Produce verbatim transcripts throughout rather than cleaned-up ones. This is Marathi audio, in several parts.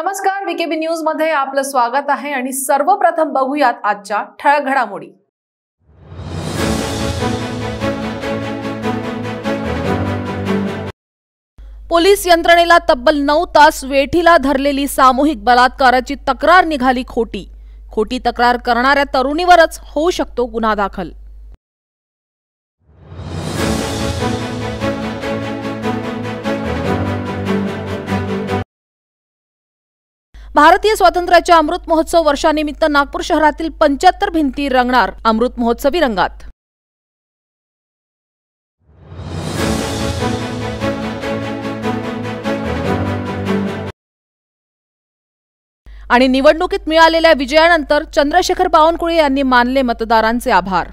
नमस्कार, वीकेबी न्यूज मध्ये आपलं स्वागत आहे आणि सर्वप्रथम बघूयात आजच्या ठळक घडामोडी। पोलीस यंत्रणेला तब्बल नऊ तास वेठीला धरलेली सामूहिक बलात्काराची तक्रार निघाली खोटी। खोटी तक्रार करणाऱ्या तरुणीवरच होऊ शकतो गुन्हा दाखल। भारतीय स्वातंत्र्याच्या अमृत महोत्सव वर्षानिमित्त नागपूर शहरातील पंच्याहत्तर भिंती रंगणार अमृत महोत्सवी रंगात। आणि निवडणुकीत मिळालेल्या विजयानंतर चंद्रशेखर बावनकुळे यांनी मानले मतदारांचे आभार।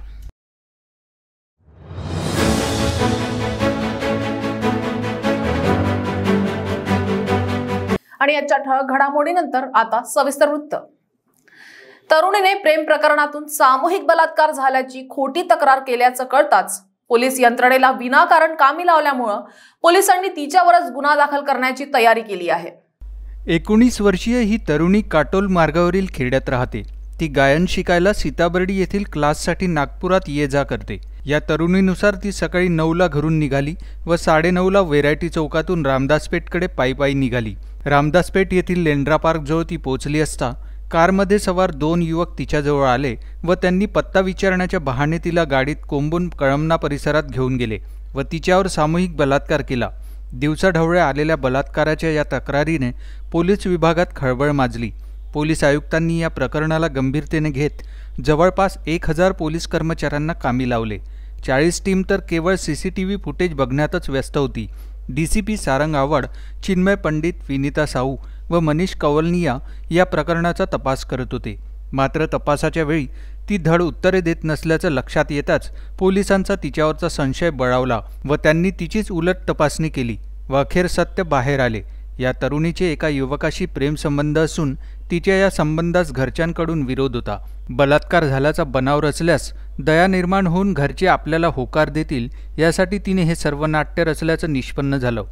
आणि याच्या ठळक घडामोडीनंतर आता सविस्तर वृत्त। तरुणीने प्रेम प्रकरणातून सामूहिक बलात्कार झाल्याची खोटी तक्रार केल्याचं कळताच पोलीस यंत्रणेला विनाकारण कामी लावल्यामुळे पोलिसांनी तिच्यावरच गुन्हा दाखल करण्याची तयारी केली आहे। एकोणीस वर्षीय ही तरुणी काटोल मार्गावरील खेड्यात राहते। ती गायन शिकायला सीताबर्डी येथील क्लाससाठी नागपुरात ये जा करते। या तरुणीनुसार ती सकाळी नऊला घरून निघाली व साडेनऊला व्हेरायटी चौकातून रामदासपेठकडे पायी पायी निघाली। रामदासपेठ येथील लेंड्रा पार्क जवळ ती पोहोचली असता कारमध्ये सवार दोन युवक तिच्याजवळ आले व त्यांनी पत्ता विचारण्याच्या बहाणे तिला गाडीत कोंबून कळमना परिसरात घेऊन गेले व तिच्यावर सामूहिक बलात्कार केला। दिवसाढवळ्या आलेल्या बलात्काराच्या या तक्रारीने पोलीस विभागात खळबळ माजली। पोलीस आयुक्तांनी या प्रकरणाला गंभीरतेने घेत जवळपास एक हजार पोलीस कर्मचाऱ्यांना कामी लावले। चाळीस टीम तर केवळ सीसीटीव्ही फुटेज बघण्यातच व्यस्त होती। डीसीपी सारंग आवड, चिन्मय पंडित, विनीता साहू व मनीष कवलनिया या प्रकरणाचा तपास करत होते। मात्र तपासाच्या वेळी ती धड उत्तरे देत नसल्याचं लक्षात येताच पोलिसांचा तिच्यावरचा संशय बळावला व त्यांनी तिचीच उलट तपासणी केली व अखेर सत्य बाहेर आले। या तरुणीचे एका युवकाशी प्रेम संबंध असून तिच्या या संबंधास घरच्यांकडून विरोध होता। बलात्कार झाल्याचा बनाव रचल्यास दया निर्माण होऊन घरचे आपल्याला होकार देतील यासाठी तिने हे सर्व नाट्य रचल्याचं निष्पन्न झालं।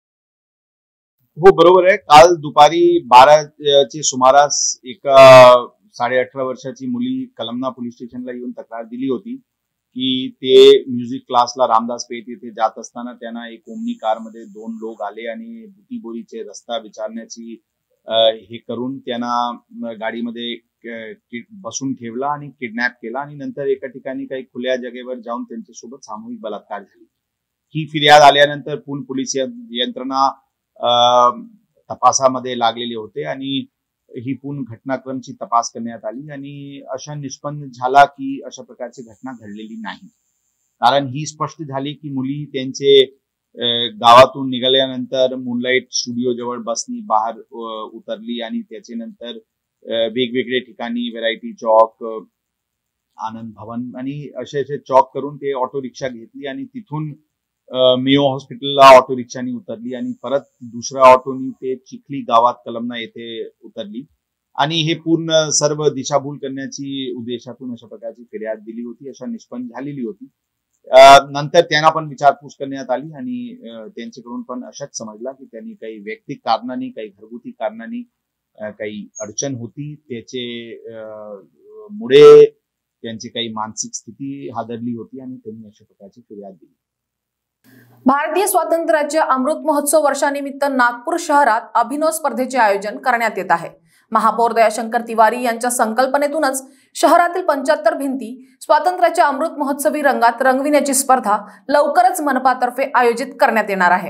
हो, बरोबर आहे। काल दुपारी बाराच्या सुमारास एका साडे अठरा वर्षाची मुली कलमना पोलीस स्टेशनला येऊन तक्रार दिली होती की ते म्युझिक क्लासला रामदास पेठ येथे जात असताना त्यांना एक ओमनी कारमध्ये दोन लोक आले आणि बुटीबोरीचे रस्ता विचारण्याची हे करून त्यांना गाडीमध्ये बसून ठेवला आणि किडनॅप केला आणि नंतर एका ठिकाणी काही खुल्या जागेवर जाऊन त्यांच्यासोबत सामूहिक बलात्कार झाली। ही फिर्याद आल्यानंतर पुणे पोलीस यंत्रणा तपासामध्ये लागलेले होते आणि ही पूर्ण घटनाक्रमची तपास करण्यात आली आणि अशा निष्पन्न झाला की अशा प्रकारची घटना घडलेली नाही। कारण ही स्पष्ट झाली की मुली त्यांचे गावातून निघाल्यानंतर मूनलाइट स्टुडिओ जवळ बसनी बाहेर उतरली आणि त्याचे नंतर वेगवेगळे ठिकाणी व्हेरायटी चौक, आनंद भवन आणि असे असे चौक करून ते ऑटो रिक्षा घेतली आणि तिथून मेयो हॉस्पिटलला ऑटो रिक्षानी उतरली आणि परत दुसऱ्या ऑटोनी ते चिखली गावात कलमना येथे उतरली आणि हे पूर्ण सर्व दिशाभूल करण्याची उद्देशातून अशा प्रकारची फिर्याद दिली होती। अशा निष्पन्न झालेली होती। नंतर त्यांना पण विचारपूस करण्यात आली आणि त्यांच्याकडून पण अशाच समजला की त्यांनी काही वैयक्तिक कारणांनी, काही घरगुती कारणांनी काही अडचण होती, त्याचे मुळे त्यांची काही मानसिक स्थिती हादरली होती आणि त्यांनी अशा प्रकारची फिर्याद दिली। भारतीय स्वातंत्र्याच्या अमृत महोत्सव वर्षानिमित्त नागपूर शहरात अभिनव स्पर्धेचे आयोजन करण्यात येत आहे। महापौर दयाशंकर तिवारी यांच्या संकल्पनेतूनच शहरातील पंच्याहत्तर भिंती स्वातंत्र्याच्या अमृत महोत्सवी रंगात रंगविण्याची स्पर्धा लवकरच मनपातर्फे आयोजित करण्यात येणार आहे।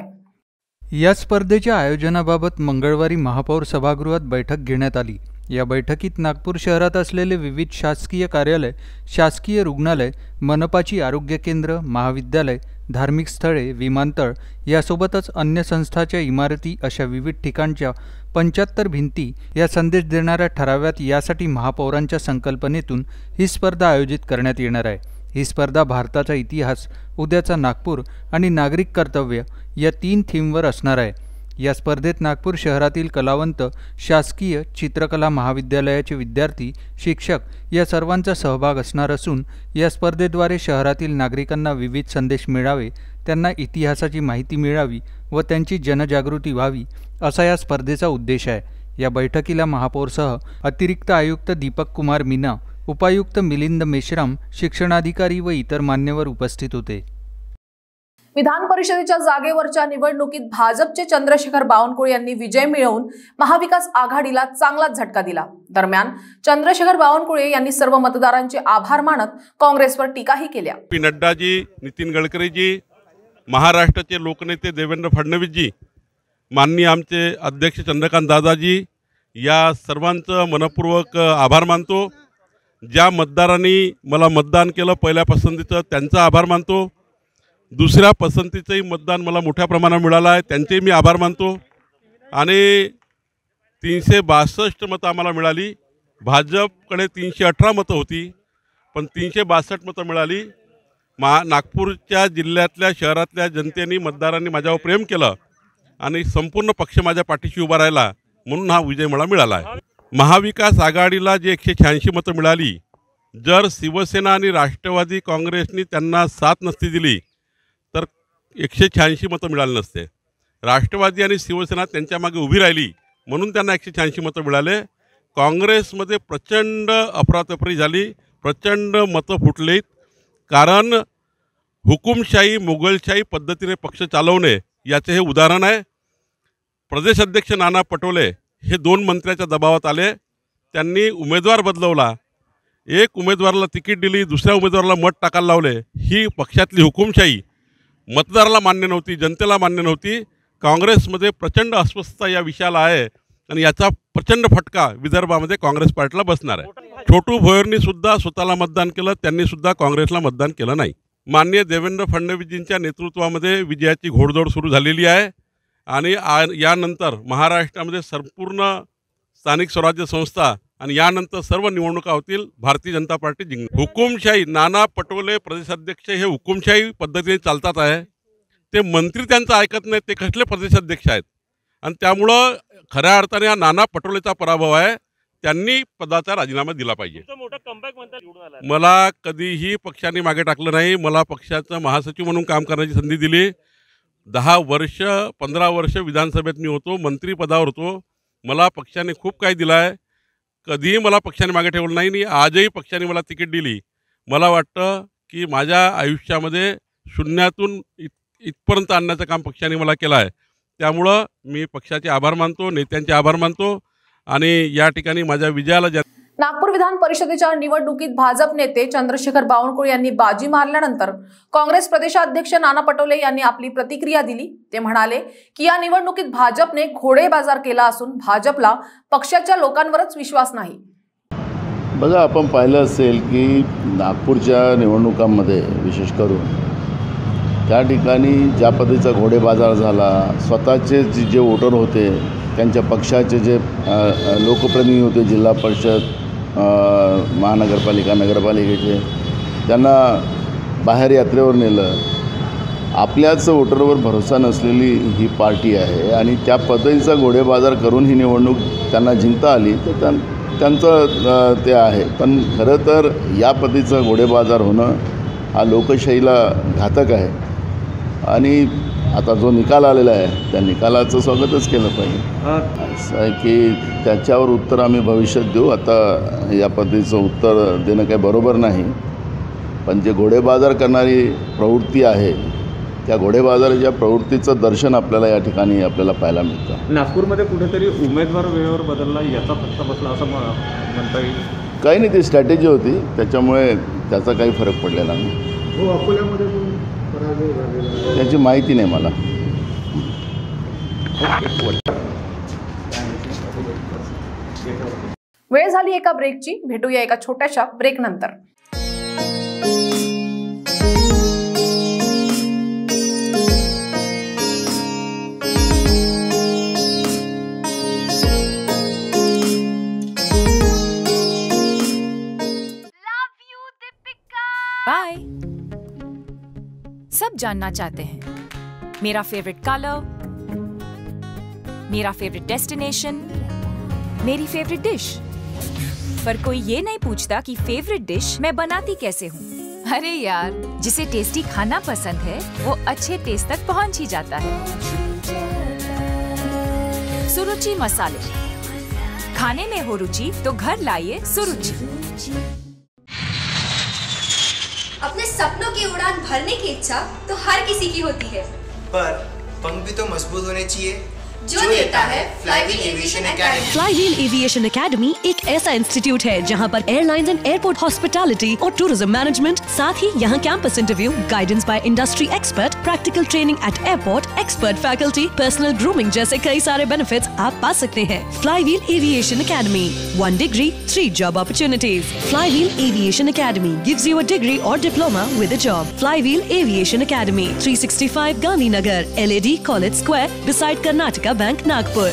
या स्पर्धेच्या आयोजनाबाबत मंगळवारी महापौर सभागृहात बैठक घेण्यात आली। या बैठकीत नागपूर शहरात असलेले विविध शासकीय कार्यालय, शासकीय रुग्णालय, मनपाची आरोग्य केंद्र, महाविद्यालय, धार्मिक स्थळे, विमानतळ यासोबतच अन्य संस्थांच्या इमारती अशा विविध ठिकाणच्या पंच्याहत्तर भिंती या संदेश देणाऱ्या ठराव्यात यासाठी महापौरांच्या संकल्पनेतून ही स्पर्धा आयोजित करण्यात येणार आहे। ही स्पर्धा भारताचा इतिहास, उद्याचा नागपूर आणि नागरिक कर्तव्य या तीन थीमवर असणार आहे। या स्पर्धेत नागपूर शहरातील कलावंत, शासकीय चित्रकला महाविद्यालयाचे विद्यार्थी, शिक्षक या सर्वांचा सहभाग असणार असून या स्पर्धेद्वारे शहरातील नागरिकांना विविध संदेश मिळावे, त्यांना इतिहासाची माहिती मिळावी व त्यांची जनजागृती व्हावी असा या स्पर्धेचा उद्देश आहे। या बैठकीला महापौरसह अतिरिक्त आयुक्त दीपक कुमार मीना, उपायुक्त मिलिंद मेश्राम, शिक्षणाधिकारी व इतर मान्यवर उपस्थित होते। विधान परिषदेच्या जागेवरच्या निवडणुकीत भाजपचे चंद्रशेखर बावनकुळे यांनी विजय मिळवून महाविकास आघाडीला चांगलाच झटका दिला। दरम्यान चंद्रशेखर बावनकुळे यांनी सर्व मतदारांचे आभार मानत काँग्रेसवर टीकाही केल्या। नड्डाजी, नितीन गडकरीजी, महाराष्ट्राचे लोकनेते देवेंद्र फडणवीसजी, माननीय आमचे अध्यक्ष चंद्रकांत दादाजी, या सर्वांचं मनपूर्वक आभार मानतो। ज्या मतदारांनी मला मतदान केलं पहिल्या पसंतीचं त्यांचा आभार मानतो। दुसऱ्या पसंतीचंही मतदान मला मोठ्या प्रमाणात मिळालं आहे, त्यांचेही मी आभार मानतो। आणि तीनशे बासष्ट मतं आम्हाला मिळाली। भाजपकडे तीनशे अठरा मतं होती, पण तीनशे बासष्ट मतं मिळाली। मा नागपूरच्या जिल्ह्यातल्या शहरातल्या जनतेने मतदारांनी माझ्यावर प्रेम केलं आणि संपूर्ण पक्ष माझ्या पाठीशी उभा राहिला, म्हणून हा विजय मला मिळाला आहे। महाविकास आघाडीला जे एकशे शहाऐंशी मतं मिळाली, जर शिवसेना आणि राष्ट्रवादी काँग्रेसनी त्यांना साथ नसती दिली तर एकशे शहाऐंशी मतं मिळाली नसते। राष्ट्रवादी आणि शिवसेना त्यांच्या मागे उभी राहिली म्हणून त्यांना एकशे शहाऐंशी मतं मिळाले। काँग्रेसमध्ये प्रचंड अफरातफरी झाली, प्रचंड मतं फुटलीत, कारण हुकुमशाही मुघलशाही पद्धतीने पक्ष चालवणे याचे हे उदाहरण आहे। प्रदेशाध्यक्ष नाना पटोले हे दोन मंत्र्याच्या दबावात आले, त्यांनी उमेदवार बदलवला, एक उमेदवाराला तिकीट दिली, दुसऱ्या उमेदवाराला मत टाकायला लावले। ही पक्षातली हुकुमशाही मतदाराला मान्य नव्हती, जनतेला मान्य नव्हती। काँग्रेसमध्ये प्रचंड अस्वस्थता या विषयाला आहे आणि याचा प्रचंड फटका विदर्भामध्ये काँग्रेस पार्टीला बसणार आहे। छोटू भोयरनी सुद्धा स्वतःला मतदान केलं, त्यांनी सुद्धा काँग्रेसला मतदान केलं नाही। माननीय देवेंद्र फडणवीसजींच्या नेतृत्वामध्ये विजयाची घोडदौड सुरू झालेली आहे आणि यानंतर महाराष्ट्रामध्ये संपूर्ण स्थानिक स्वराज्य संस्था आणि यानंतर सर्व निवडणुका होतील, भारतीय जनता पार्टी जिंकणार। हुकुमशाही नाना पटोले प्रदेशाध्यक्ष हे हुकुमशाही पद्धतीने चालतात आहे, ते मंत्री त्यांचं ऐकत नाहीत, ते कसले प्रदेशाध्यक्ष आहेत आणि त्यामुळं खऱ्या अर्थाने हा नाना पटोलेचा पराभव आहे, त्यांनी पदाचा राजीनामा दिला पाहिजे। मला कधीही पक्षाने मागे टाकलं नाही, मला पक्षाचं महासचिव म्हणून काम करण्याची संधी दिली। दहा वर्ष पंधरा वर्ष विधानसभेत मी होतो, मंत्रीपदावर होतो, मला पक्षाने खूप काही दिलं आहे, कधीही मला पक्षाने मागे ठेवलं नाही आणि आजही पक्षाने मला तिकीट दिली। मला वाटतं की माझ्या आयुष्यामध्ये शून्यातून इत इथपर्यंत आणण्याचं काम पक्षाने मला केलं आहे, त्यामुळं मी पक्षाचे आभार मानतो, नेत्यांचे आभार मानतो आणि या ठिकाणी माझ्या विजयाला नागपूर विधान परिषदेच्या निवडणुकीत भाजप नेते चंद्रशेखर बावनकुळे यांनी बाजी मारल्यानंतर काँग्रेस प्रदेशाध्यक्ष नाना पटोले यांनी आपली प्रतिक्रिया दिली। ते म्हणाले की या निवडणुकीत भाजपने घोडेबाजार केला असून भाजपला पक्षाच्या लोकांवरच विश्वास नाही। बघा, आपण पाहिलं असेल की नागपूरच्या निवडणुकांमध्ये विशेष करून त्या ठिकाणी ज्या पद्धतीचा घोडेबाजार झाला, स्वतःचे जे वोटर होते त्यांच्या पक्षाचे जे लोकप्रतिनिधी होते, जिल्हा परिषद, महानगरपालिका, नगरपालिकेचे, त्यांना बाहेर यात्रेवर नेलं। आपल्याच वोटरवर भरोसा नसलेली ही पार्टी आहे आणि त्या पद्धतीचा घोडेबाजार करून ही निवडणूक त्यांना जिंकता आली, तर त्यां त्यांचं ते आहे। पण खरं तर या पद्धतीचा घोडेबाजार होणं हा लोकशाहीला घातक आहे आणि आता जो निकाल आलेला आहे त्या निकालाचं स्वागतच केलं पाहिजे। असं आहे की त्याच्यावर उत्तर आम्ही भविष्यात देऊ, आता या पद्धतीचं उत्तर देणं काही बरोबर नाही। पण जे घोडेबाजार करणारी प्रवृत्ती आहे त्या घोडेबाजाराच्या प्रवृत्तीचं दर्शन आपल्याला या ठिकाणी आपल्याला पाहायला मिळतं। नागपूरमध्ये कुठेतरी उमेदवार वेळेवर बदलला याचा फटका बसला असं म्हणता येईल? काही नाही, ती स्ट्रॅटेजी होती, त्याच्यामुळे त्याचा काही फरक पडलेला नाही। हो, अकोल्यामध्ये त्याची माहिती नाही मला। वेळ झाली एका ब्रेकची, भेटूया एका छोट्याशा ब्रेक नंतर। बाय। सब जानना चाहते हैं मेरा फेवरेट कलर, मेरा फेवरेट डेस्टिनेशन, मेरी फेवरेट डिश, पर कोई ये नहीं पूछता कि फेवरेट डिश मैं बनाती कैसे हूँ। अरे यार, जिसे टेस्टी खाना पसंद है वो अच्छे टेस्ट तक पहुँच ही जाता है। सुरुचि मसाले, खाने में हो रुचि तो घर लाइए सुरुचि। अपने सपनों की उड़ान भरने की इच्छा तो हर किसी की होती है, पर पंख भी तो मजबूत होने चाहिए, जो देता है Flywheel Aviation Academy. Flywheel Aviation Academy एक ऐसा इंस्टीट्यूट है जहां पर एयरलाइंस एंड एयरपोर्ट हॉस्पिटैलिटी और टूरिज्म मैनेजमेंट, साथ ही यहां campus interview, guidance by industry expert, practical training at airport, expert faculty, personal grooming जैसे कई सारे बेनिफिट्स आप पा सकते हैं। Flywheel Aviation Academy, one degree three job opportunities. Flywheel Aviation Academy gives you a degree और diploma with a job. Flywheel Aviation academy, three sixty five Gandhinagar, L A D college square, beside Karnataka bank, Nagpur.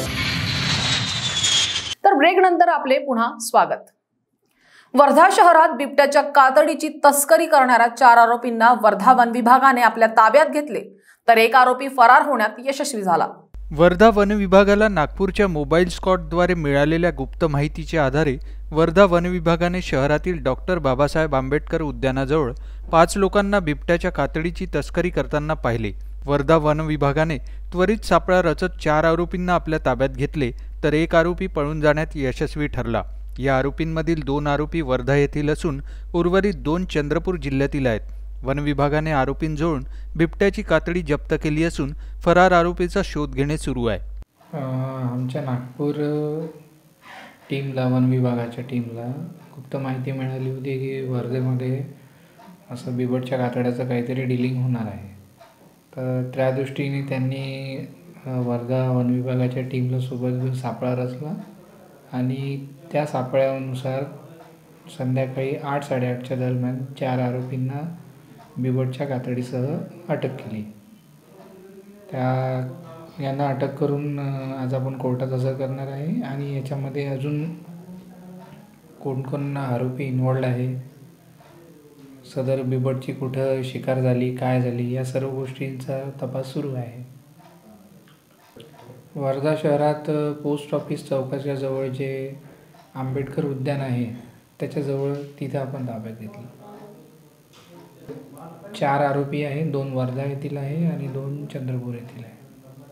तर ब्रेक नंतर आपले पुन्हा स्वागत। वर्धा शहरात बिबट्याच्या कातडीची तस्करी करणाऱ्या चार आरोपींना वर्धा वन विभागाने आपल्या ताब्यात घेतले, तर एक आरोपी फरार होण्यात यशस्वी झाला। वर्धा वन विभागाला नागपूरच्या मोबाईल स्क्वॉडद्वारे मिळालेल्या गुप्त माहितीच्या आधारे वर्धा वन विभागाने शहरातील डॉक्टर बाबासाहेब आंबेडकर उद्यानाजवळ पाच लोकांना बिबट्याच्या कातडीची तस्करी करताना पाहिले। वर्धा वन विभागाने त्वरित सापळा रचत चार आरोपींना आपल्या ताब्यात घेतले, तर एक आरोपी पळून जाण्यात यशस्वी ठरला। या आरोपींमधील दोन आरोपी वर्धा येथील असून उर्वरित दोन चंद्रपूर जिल्ह्यातील आहेत। वन विभागाने आरोपींजवळून बिबट्याची कातडी जप्त केली असून फरार आरोपीचा शोध घेणे सुरू आहे। आमच्या नागपूर टीमला, वन विभागाच्या टीमला गुप्त माहिती मिळाली होती की वर्धेमध्ये असं बिबटच्या कातड्याचं काहीतरी डीलिंग होणार आहे, तर त्या दृष्टीने त्यांनी वर्धा वन विभागाच्या टीमला सोबत घेऊन सापळा रचला आणि त्या सापळ्यानुसार संध्याकाळी आठ साडेआठच्या दरम्यान चार आरोपींना बिबटच्या कातडीसह अटक केली। त्या यांना अटक करून आज आपण कोर्टात हजर करणार आहे आणि याच्यामध्ये अजून कोण कोण आरोपी इन्वॉल्ड आहे, सदर बिबटची कुठं शिकार झाली, काय झाली, या सर्व गोष्टींचा तपास सुरू आहे। वर्धा शहरात पोस्ट ऑफिस चौकाच्या जवळ जे आंबेडकर उद्यान आहे त्याच्याजवळ तिथे आपण ताब्यात घेतलं। चार आरोपी आहे, दोन वर्धा येथील आहे आणि दोन चंद्रपूर येथील आहे।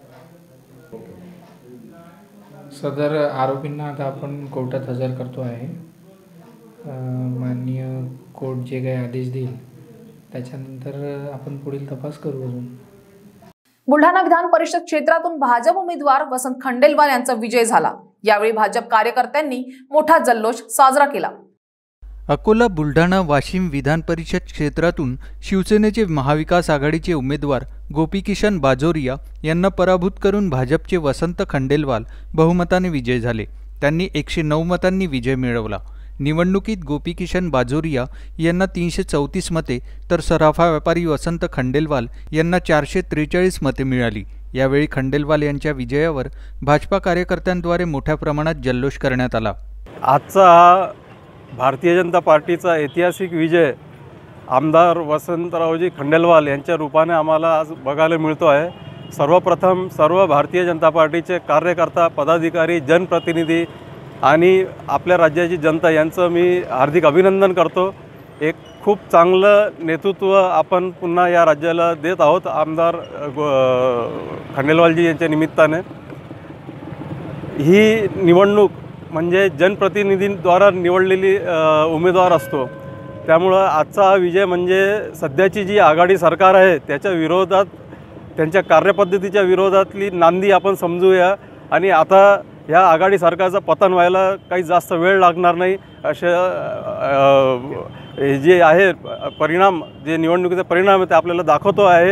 सदर आरोपींना आता आपण कोर्टात हजर करतो आहे। माननीय कोर्ट जे काही आदेश देईल त्याच्यानंतर आपण पुढील तपास करू। अजून बुलढाणा विधान परिषद क्षेत्रातून भाजप उमेदवार वसंत खंडेलवाल यांचा विजय झाला। यावेळी भाजप कार्यकर्त्यांनी मोठा जल्लोष साजरा केला। अकोला, बुलढाणा, वाशिम विधान परिषद क्षेत्रातून शिवसेनेचे महाविकास आघाडीचे उमेदवार गोपीकिशन बाजोरिया यांना पराभूत करून भाजपचे वसंत खंडेलवाल बहुमताने विजय झाले। त्यांनी एकशे नऊ मतांनी विजय मिळवला। निवडणुकीत गोपीकिशन बाजोरिया यांना तीनशे चौतीस मते तर सराफा व्यापारी वसंत खंडेलवाल यांना चारशे त्रेचाळीस मते मिळाली। यावेळी खंडेलवाल यांच्या विजयावर भाजपा कार्यकर्त्यांद्वारे मोठ्या प्रमाणात जल्लोष करण्यात आला। आजचा हा भारतीय जनता पार्टीचा ऐतिहासिक विजय आमदार वसंतरावजी खंडेलवाल यांच्या रूपाने आम्हाला आज बघायला मिळतो आहे। सर्वप्रथम सर्व भारतीय जनता पार्टीचे कार्यकर्ता, पदाधिकारी, जनप्रतिनिधी आणि आपल्या राज्याची जनता यांचं मी हार्दिक अभिनंदन करतो। एक खूप चांगलं नेतृत्व आपण पुन्हा या राज्याला देत आहोत आमदार खंडेलवालजी यांच्या निमित्ताने। ही निवडणूक म्हणजे जनप्रतिनिधींद्वारा निवडलेली उमेदवार असतो, त्यामुळं आजचा हा विजय म्हणजे सध्याची जी आघाडी सरकार आहे त्याच्या विरोधात, त्यांच्या कार्यपद्धतीच्या विरोधातली नांदी आपण समजूया आणि आता या आघाडी सरकारचं पतन व्हायला काही जास्त वेळ लागणार नाही असे जे आहे परिणाम, जे निवडणुकीचे परिणाम आहे ते आपल्याला दाखवतो आहे।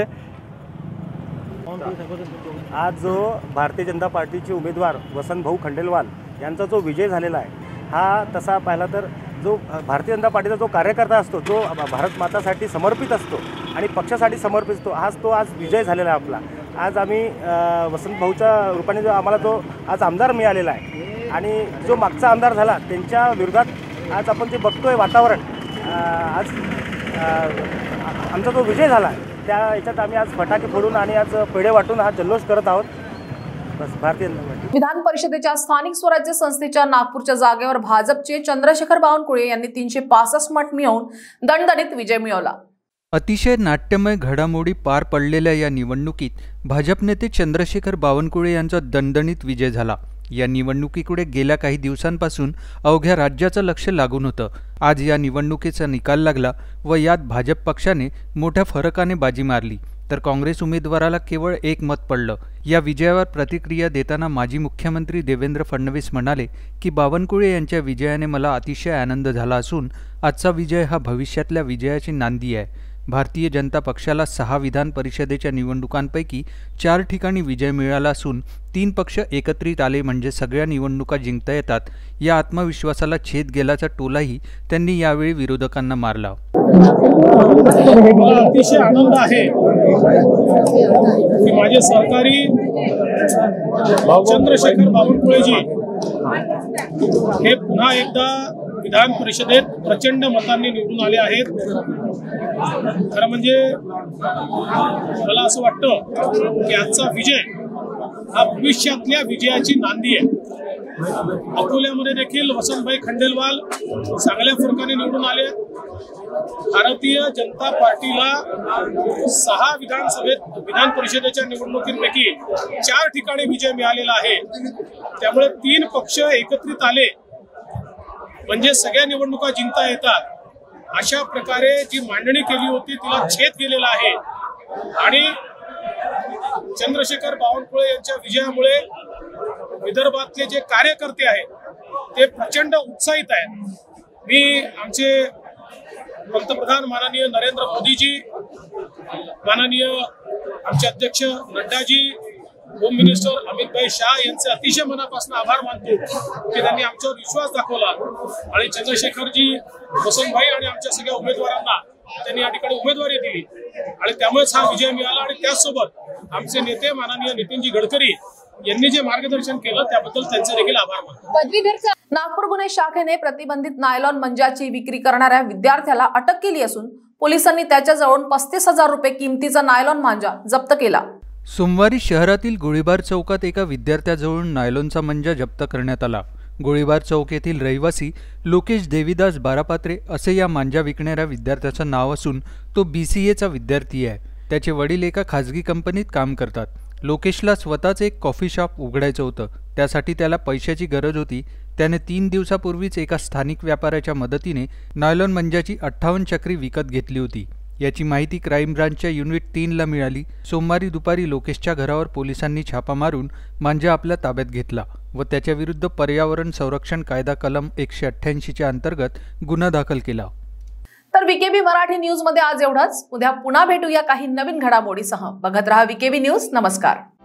आज जो भारतीय जनता पार्टीचे उमेदवार वसंत भाऊ खंडेलवाल यांचा जो विजय झालेला आहे, हा तसा पाहिला तर जो भारतीय जनता पार्टीचा जो कार्यकर्ता असतो, जो भारत मातासाठी समर्पित असतो आणि पक्षासाठी समर्पित असतो, हाच तो आज विजय झालेला आहे आपला। आज आम्ही वसंत भाऊच्या रूपाने जो आम्हाला जो आज आमदार मिळालेला आहे आणि जो मागचा आमदार झाला त्यांच्या विरोधात आज आपण जे बघतोय वातावरण, आज आमचा जो विजय झाला त्या याच्यात आम्ही आज फटाके फोडून आणि आज पेढे वाटून हा जल्लोष करत आहोत। बस भारतीय विधान परिषदेच्या स्थानिक स्वराज्य संस्थेच्या नागपूरच्या जागेवर भाजपचे चंद्रशेखर बावनकुळे यांनी तीनशे पासष्ट मत मिळवून दणदणीत विजय मिळवला। अतिशय नाट्यमय घडामोडी पार पडलेल्या या निवडणुकीत भाजप नेते चंद्रशेखर बावनकुळे यांचा दणदणीत विजय झाला। या निवडणुकीकडे गेल्या काही दिवसांपासून अवघ्या राज्याचं लक्ष लागून होतं. आज या निवडणुकीचा निकाल लागला व यात भाजप पक्षाने मोठ्या फरकाने बाजी मारली, तर काँग्रेस उमेदवाराला केवळ एक मत पडलं. या विजयावर प्रतिक्रिया देताना माजी मुख्यमंत्री देवेंद्र फडणवीस म्हणाले की बावनकुळे यांच्या विजयाने मला अतिशय आनंद झाला असून आजचा विजय हा भविष्यातल्या विजयाची नांदी आहे. भारतीय जनता पक्षाला सहा विधान परिषदेच्या निवडणुकांपैकी चार ठिकाणी विजय मिळाला असून तीन पक्ष एकत्रित आले म्हणजे सगळ्या निवडणुका जिंकता येतात. या आत्मविश्वासाला छेद गेल्याचा टोलाही त्यांनी यावेळी विरोधकांना मारला. अतिशय आनंद आहे की माझे सहकारी चंद्रशेखर बावनकुळेजी हे पुन्हा एकदा विधान परिषदेत प्रचंड मतांनी निवडून आले आहेत. खरं म्हणजे मला असं वाटतं की आजचा विजय हा भविष्यातल्या विजयाची नांदी आहे. अकोल्यामध्ये देखील वसंतभाई खंडेलवाल चांगल्या फरकाने निवडून आले. भारतीय जनता पार्टीला सहा विधानसभेत विधान परिषदेच्या निवडणुकींपैकी चार ठिकाणी विजय मिळालेला आहे. त्यामुळे तीन पक्ष एकत्रित आले म्हणजे सगळ्या निवडणुका जिंकता येतात. अशा प्रकारे जी मांडणी केली होती तिला छेद गेलेला आहे आणि चंद्रशेखर बावनकुळे यांच्या विजयामुळे विदर्भातले जे कार्यकर्ते आहेत ते प्रचंड उत्साहित आहेत. मी आमचे पंतप्रधान माननीय नरेंद्र मोदीजी, माननीय आमचे अध्यक्ष नड्डाजी, होम मिनिस्टर अमित भाई शाह यांचे अतिशय मनापासून आभार मानतो की त्यांनी आमच्यावर विश्वास दाखवला आणि चंद्रशेखरजी, वसंतभाई आणि आमच्या सगळ्या उमेदवारांना त्यांनी या ठिकाणी उमेदवारी दिली आणि त्यामुळेच हा विजय मिळाला. आणि त्याचसोबत आमचे नेते माननीय नितीनजी गडकरी यांनी जे मार्गदर्शन केलं त्याबद्दल त्यांचे देखील आभार मानतो. नागपूर गुन्हे शाखेने प्रतिबंधित नायलॉन मंजाची विक्री करणाऱ्या विद्यार्थ्याला अटक केली असून पोलिसांनी त्याच्याजवळून पस्तीस हजार रुपये किमतीचा नायलॉन मांजा जप्त केला. सोमवारी शहरातील गोळीबार चौकात एका विद्यार्थ्याजवळून नायलॉनचा मंजा जप्त करण्यात आला. गोळीबार चौक येथील रहिवासी लोकेश देवीदास बारापात्रे असे या मांजा विकणाऱ्या विद्यार्थ्याचं नाव असून तो बी सी एचा विद्यार्थी आहे. त्याचे वडील एका खाजगी कंपनीत काम करतात. लोकेशला स्वतःच एक कॉफी शॉप उघडायचं होतं. त्यासाठी त्याला पैशाची गरज होती. त्याने तीन दिवसापूर्वीच एका स्थानिक व्यापाऱ्याच्या मदतीने नायलॉन मंजाची अठ्ठावन्न चक्री विकत घेतली होती. याची माहिती क्राईम ब्रांचच्या युनिट तीनला मिळाली. सोमवारी दुपारी लोकेशच्या घरावर पोलिसांनी छापा मारून मांजा आपल्या ताब्यात घेतला व त्याच्याविरुद्ध पर्यावरण संरक्षण कायदा कलम एकशे अठ्ठ्याऐंशीच्या अंतर्गत गुन्हा दाखल केला. तर विकेबी मराठी न्यूज मध्ये आज एवढंच. उद्या पुन्हा भेटूया काही नवीन घडामोडीसह. बघत रहा विकेबी न्यूज. नमस्कार.